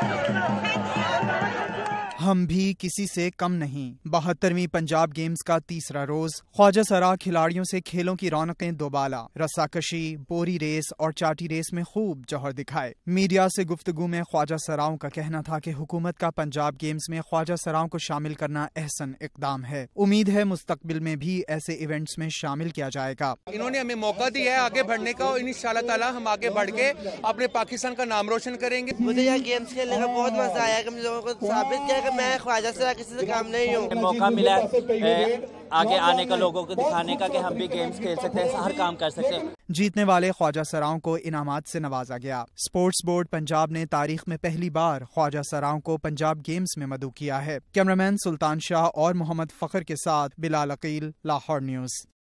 हम भी किसी से कम नहीं। 72वीं पंजाब गेम्स का तीसरा रोज ख्वाजा सरा खिलाड़ियों से खेलों की रौनकें दोबाला। रस्साकशी, बोरी रेस और चाटी रेस में खूब जौहर दिखाए। मीडिया से गुफ्तगू में ख्वाजा सराओं का कहना था कि हुकूमत का पंजाब गेम्स में ख्वाजा सराओं को शामिल करना अहसन इकदाम है। उम्मीद है मुस्तकबिल में भी ऐसे इवेंट्स में शामिल किया जाएगा। इन्होंने हमें मौका दिया है आगे बढ़ने का और इंशाअल्लाह ताला हम आगे बढ़ के अपने पाकिस्तान का नाम रोशन करेंगे। मुझे यह गेम्स खेलने का बहुत मजा आया कि लोगों को साबित किया कि मैं ख्वाजा सरा किसी से काम नहीं हूँ। मौका मिला आगे आने का, लोगों को दिखाने का कि हम भी गेम्स खेल सकते हैं, हर काम कर सकते हैं। जीतने वाले ख्वाजा सराओं को इनामात से नवाजा गया। स्पोर्ट्स बोर्ड पंजाब ने तारीख में पहली बार ख्वाजा सराओं को पंजाब गेम्स में मदऊ किया है। कैमरामैन सुल्तान शाह और मोहम्मद फखर के साथ बिलाल अकील, लाहौर न्यूज़।